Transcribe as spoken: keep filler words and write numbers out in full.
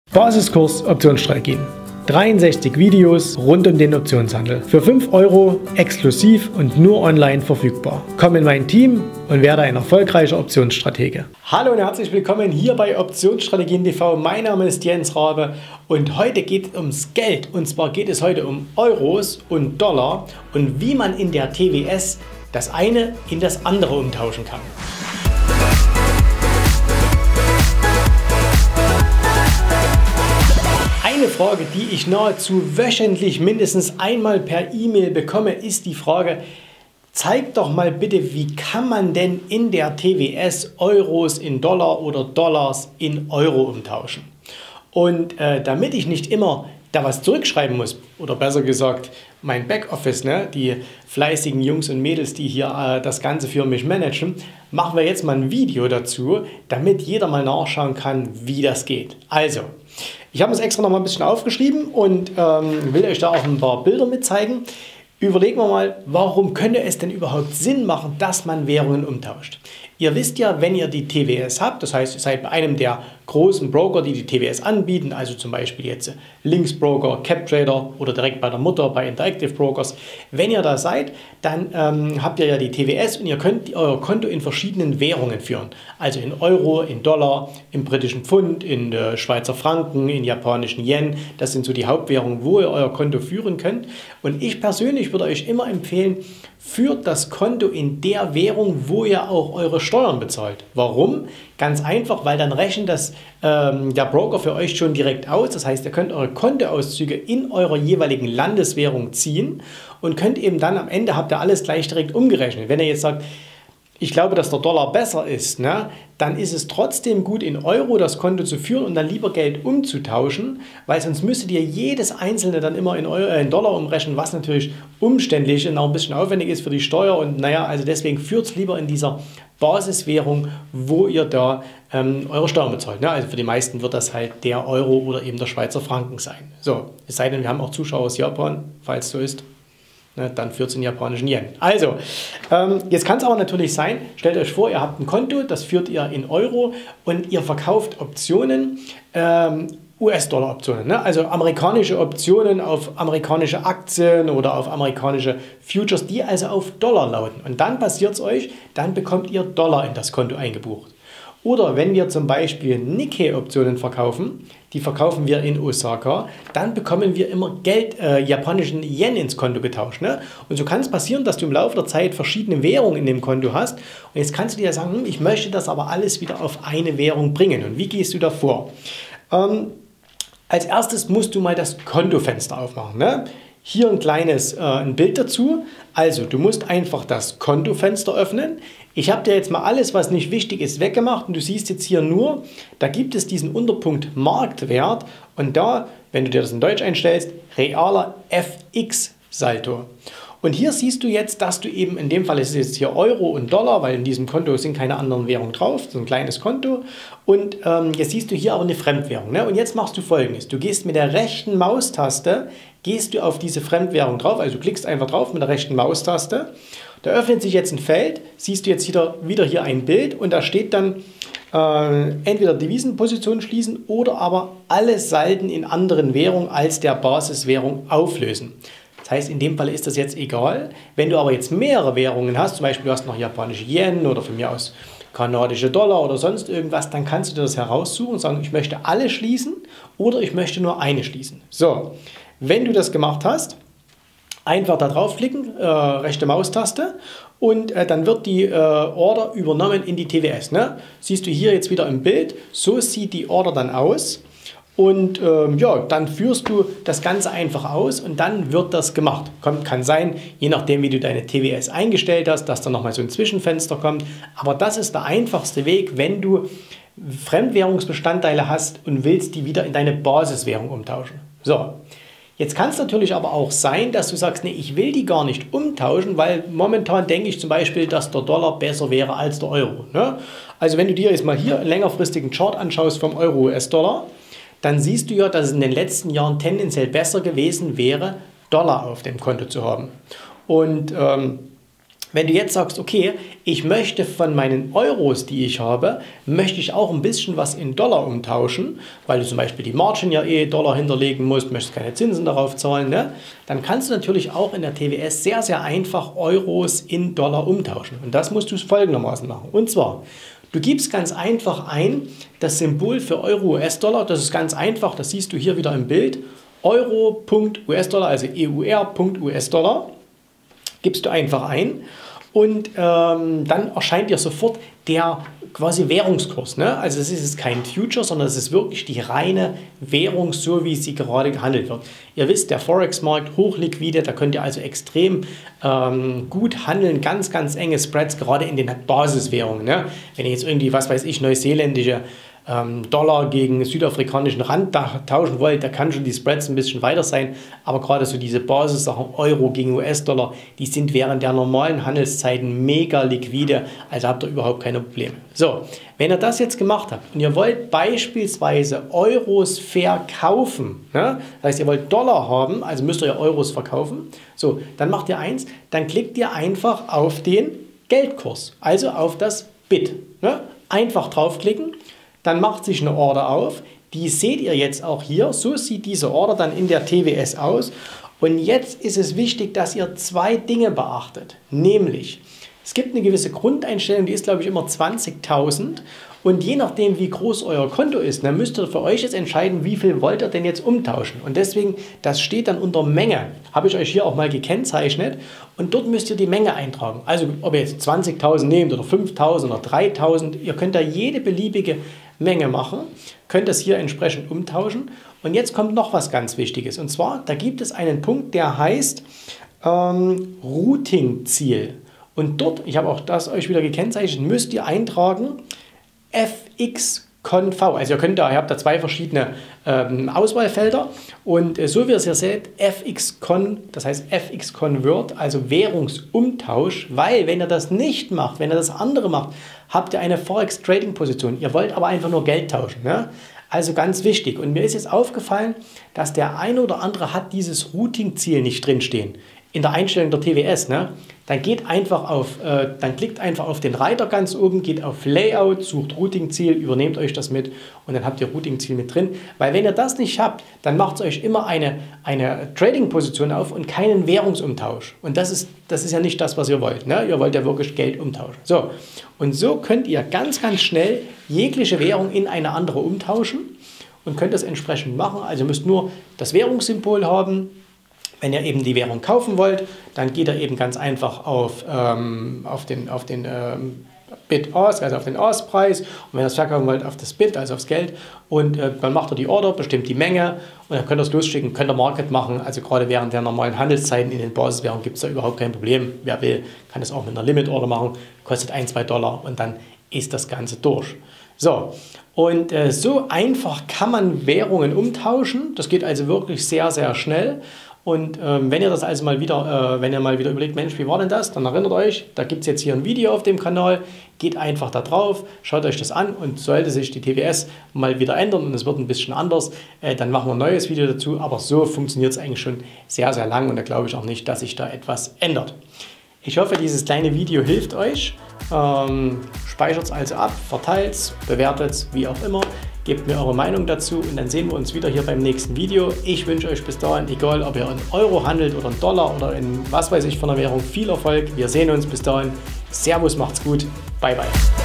Basiskurs Optionsstrategien. dreiundsechzig Videos rund um den Optionshandel. Für fünf Euro exklusiv und nur online verfügbar. Komm in mein Team und werde ein erfolgreicher Optionsstratege. Hallo und herzlich willkommen hier bei Optionsstrategien T V. Mein Name ist Jens Rabe und heute geht es ums Geld. Und zwar geht es heute um Euros und Dollar und wie man in der T W S das eine in das andere umtauschen kann. Eine Frage, die ich nahezu wöchentlich mindestens einmal per E-Mail bekomme, ist die Frage: Zeig doch mal bitte, wie kann man denn in der T W S Euros in Dollar oder Dollars in Euro umtauschen? Und äh, damit ich nicht immer da was zurückschreiben muss, oder besser gesagt mein Backoffice, ne, die fleißigen Jungs und Mädels, die hier äh, das Ganze für mich managen, machen wir jetzt mal ein Video dazu, damit jeder mal nachschauen kann, wie das geht. Also, ich habe es extra noch mal ein bisschen aufgeschrieben und ähm, will euch da auch ein paar Bilder mit zeigen. Überlegen wir mal, warum könnte es denn überhaupt Sinn machen, dass man Währungen umtauscht? Ihr wisst ja, wenn ihr die T W S habt, das heißt, ihr seid bei einem der großen Broker, die die T W S anbieten, also zum Beispiel jetzt Linksbroker, CapTrader oder direkt bei der Mutter bei Interactive Brokers. Wenn ihr da seid, dann ähm, habt ihr ja die T W S und ihr könnt euer Konto in verschiedenen Währungen führen. Also in Euro, in Dollar, im britischen Pfund, in äh, Schweizer Franken, in japanischen Yen. Das sind so die Hauptwährungen, wo ihr euer Konto führen könnt. Und ich persönlich würde euch immer empfehlen, führt das Konto in der Währung, wo ihr auch eure Steuern bezahlt. Warum? Ganz einfach, weil dann rechnet das ähm, der Broker für euch schon direkt aus. Das heißt, ihr könnt eure Kontoauszüge in eurer jeweiligen Landeswährung ziehen und könnt eben dann am Ende, habt ihr alles gleich direkt umgerechnet. Wenn ihr jetzt sagt, ich glaube, dass der Dollar besser ist, ne, dann ist es trotzdem gut, in Euro das Konto zu führen und dann lieber Geld umzutauschen, weil sonst müsstet ihr jedes einzelne dann immer in, Euro, äh, in Dollar umrechnen, was natürlich umständlich und auch ein bisschen aufwendig ist für die Steuer. Und naja, also deswegen führt es lieber in dieser Basiswährung, wo ihr da ähm, eure Steuern bezahlt. Ne? Also für die meisten wird das halt der Euro oder eben der Schweizer Franken sein. So, es sei denn, wir haben auch Zuschauer aus Japan, falls so ist. Dann führt es in japanischen Yen. Also, ähm, jetzt kann es aber natürlich sein, stellt euch vor, ihr habt ein Konto, das führt ihr in Euro und ihr verkauft Optionen, ähm, U S-Dollar-Optionen, ne? Also amerikanische Optionen auf amerikanische Aktien oder auf amerikanische Futures, die also auf Dollar lauten. Und dann passiert es euch, dann bekommt ihr Dollar in das Konto eingebucht. Oder wenn wir zum Beispiel Nikkei-Optionen verkaufen, die verkaufen wir in Osaka, dann bekommen wir immer Geld, äh, japanischen Yen ins Konto getauscht. Ne? Und so kann es passieren, dass du im Laufe der Zeit verschiedene Währungen in dem Konto hast. Und jetzt kannst du dir sagen, hm, ich möchte das aber alles wieder auf eine Währung bringen. Und wie gehst du da vor? Ähm, als erstes musst du mal das Kontofenster aufmachen. Ne? Hier ein kleines äh, ein Bild dazu. Also du musst einfach das Kontofenster öffnen. Ich habe dir jetzt mal alles, was nicht wichtig ist, weggemacht und du siehst jetzt hier nur, da gibt es diesen Unterpunkt Marktwert und da, wenn du dir das in Deutsch einstellst, realer F X-Saldo. Und hier siehst du jetzt, dass du eben, in dem Fall ist es jetzt hier Euro und Dollar, weil in diesem Konto sind keine anderen Währungen drauf, so ein kleines Konto. Und ähm, jetzt siehst du hier aber eine Fremdwährung. Ne? Und jetzt machst du Folgendes, du gehst mit der rechten Maustaste, gehst du auf diese Fremdwährung drauf, also du klickst einfach drauf mit der rechten Maustaste. Da öffnet sich jetzt ein Feld, siehst du jetzt wieder, wieder hier ein Bild und da steht dann äh, entweder Devisenposition schließen oder aber alle Salden in anderen Währungen als der Basiswährung auflösen. Das heißt, in dem Fall ist das jetzt egal. Wenn du aber jetzt mehrere Währungen hast, zum Beispiel du hast noch japanische Yen oder von mir aus kanadische Dollar oder sonst irgendwas, dann kannst du dir das heraussuchen und sagen, ich möchte alle schließen oder ich möchte nur eine schließen. So, wenn du das gemacht hast, einfach da draufklicken, äh, rechte Maustaste und äh, dann wird die äh, Order übernommen in die T W S. Ne? Siehst du hier jetzt wieder im Bild, so sieht die Order dann aus und ähm, ja, dann führst du das Ganze einfach aus und dann wird das gemacht. Kommt, kann sein, je nachdem wie du deine T W S eingestellt hast, dass da nochmal so ein Zwischenfenster kommt, aber das ist der einfachste Weg, wenn du Fremdwährungsbestandteile hast und willst die wieder in deine Basiswährung umtauschen. So. Jetzt kann es natürlich aber auch sein, dass du sagst, nee, ich will die gar nicht umtauschen, weil momentan denke ich zum Beispiel, dass der Dollar besser wäre als der Euro. Ne? Also wenn du dir jetzt mal hier einen längerfristigen Chart anschaust vom Euro-U S-Dollar, dann siehst du ja, dass es in den letzten Jahren tendenziell besser gewesen wäre, Dollar auf dem Konto zu haben. Und ähm, Wenn du jetzt sagst, okay, ich möchte von meinen Euros, die ich habe, möchte ich auch ein bisschen was in Dollar umtauschen, weil du zum Beispiel die Margin ja eh Dollar hinterlegen musst, möchtest keine Zinsen darauf zahlen, ne? Dann kannst du natürlich auch in der T W S sehr, sehr einfach Euros in Dollar umtauschen. Und das musst du folgendermaßen machen. Und zwar, du gibst ganz einfach ein das Symbol für Euro-U S-Dollar, das ist ganz einfach, das siehst du hier wieder im Bild, Euro.U S-Dollar, also E U R.U S-Dollar. Gibst du einfach ein und ähm, dann erscheint dir sofort der quasi Währungskurs. Ne? Also es ist jetzt kein Future, sondern es ist wirklich die reine Währung, so wie sie gerade gehandelt wird. Ihr wisst, der Forex-Markt hochliquide, da könnt ihr also extrem ähm, gut handeln, ganz, ganz enge Spreads, gerade in den Basiswährungen. Ne? Wenn ihr jetzt irgendwie, was weiß ich, neuseeländische Dollar gegen südafrikanischen Rand tauschen wollt, da kann schon die Spreads ein bisschen weiter sein, aber gerade so diese Basissachen, Euro gegen U S-Dollar, die sind während der normalen Handelszeiten mega liquide, also habt ihr überhaupt keine Probleme. So, wenn ihr das jetzt gemacht habt und ihr wollt beispielsweise Euros verkaufen, ne? Das heißt, ihr wollt Dollar haben, also müsst ihr ja Euros verkaufen, so, dann macht ihr eins, dann klickt ihr einfach auf den Geldkurs, also auf das Bit. Ne? Einfach draufklicken. Dann macht sich eine Order auf, die seht ihr jetzt auch hier, so sieht diese Order dann in der T W S aus und jetzt ist es wichtig, dass ihr zwei Dinge beachtet, nämlich es gibt eine gewisse Grundeinstellung, die ist glaube ich immer zwanzigtausend und je nachdem wie groß euer Konto ist, dann müsst ihr für euch jetzt entscheiden, wie viel wollt ihr denn jetzt umtauschen und deswegen, das steht dann unter Menge, habe ich euch hier auch mal gekennzeichnet und dort müsst ihr die Menge eintragen, also ob ihr jetzt zwanzigtausend nehmt oder fünftausend oder dreitausend, ihr könnt da jede beliebige Menge machen, könnt das hier entsprechend umtauschen. Und jetzt kommt noch was ganz Wichtiges. Und zwar, da gibt es einen Punkt, der heißt ähm, Routing-Ziel. Und dort, ich habe auch das euch wieder gekennzeichnet, müsst ihr eintragen F X Conv. Also ihr könnt da, ihr habt da zwei verschiedene ähm, Auswahlfelder und äh, so wie ihr es hier seht, F X Con, das heißt F X Convert, also Währungsumtausch, weil wenn ihr das nicht macht, wenn ihr das andere macht, habt ihr eine Forex Trading Position. Ihr wollt aber einfach nur Geld tauschen. Ne? Also ganz wichtig. Und mir ist jetzt aufgefallen, dass der eine oder andere hat dieses Routing-Ziel nicht drinstehen. In der Einstellung der T W S, ne? Dann geht einfach auf, äh, dann klickt einfach auf den Reiter ganz oben, geht auf Layout, sucht Routing-Ziel, übernehmt euch das mit und dann habt ihr Routing-Ziel mit drin. Weil wenn ihr das nicht habt, dann macht es euch immer eine, eine Trading-Position auf und keinen Währungsumtausch. Und das ist, das ist ja nicht das, was ihr wollt. Ne? Ihr wollt ja wirklich Geld umtauschen. So. Und so könnt ihr ganz, ganz schnell jegliche Währung in eine andere umtauschen und könnt das entsprechend machen. Also ihr müsst nur das Währungssymbol haben. Wenn ihr eben die Währung kaufen wollt, dann geht ihr eben ganz einfach auf, ähm, auf den, auf den ähm, Bid-Ask, also auf den Ask-Preis. Und wenn ihr es verkaufen wollt, auf das Bid, also aufs Geld. Und äh, dann macht ihr die Order, bestimmt die Menge und dann könnt ihr es losschicken, könnt ihr Market machen. Also gerade während der normalen Handelszeiten in den Basiswährungen gibt es da überhaupt kein Problem. Wer will, kann das auch mit einer Limit-Order machen, kostet ein, zwei Dollar und dann ist das Ganze durch. So, und äh, so einfach kann man Währungen umtauschen. Das geht also wirklich sehr, sehr schnell. Und ähm, wenn ihr das also mal wieder, äh, wenn ihr mal wieder überlegt, Mensch, wie war denn das? Dann erinnert euch, da gibt es jetzt hier ein Video auf dem Kanal, geht einfach da drauf, schaut euch das an und sollte sich die T W S mal wieder ändern und es wird ein bisschen anders, äh, dann machen wir ein neues Video dazu, aber so funktioniert es eigentlich schon sehr, sehr lang und da glaube ich auch nicht, dass sich da etwas ändert. Ich hoffe, dieses kleine Video hilft euch. Ähm, speichert es also ab, verteilt es, bewertet es, wie auch immer. Gebt mir eure Meinung dazu und dann sehen wir uns wieder hier beim nächsten Video. Ich wünsche euch bis dahin, egal ob ihr in Euro handelt oder in Dollar oder in was weiß ich von der Währung, viel Erfolg. Wir sehen uns bis dahin. Servus, macht's gut. Bye, bye.